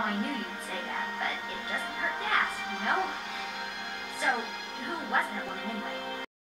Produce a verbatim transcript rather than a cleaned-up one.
I knew you'd say that, but it doesn't hurt to ask, you know? So, who was that woman anyway?